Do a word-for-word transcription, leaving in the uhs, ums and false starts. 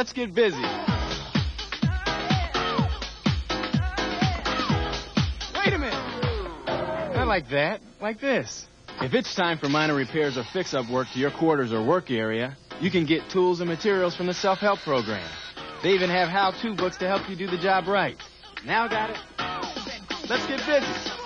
Let's get busy. Wait a minute. Not like that. Like this. If it's time for minor repairs or fix-up work to your quarters or work area, you can get tools and materials from the self-help program. They even have how-to books to help you do the job right. Now got it? Let's get busy.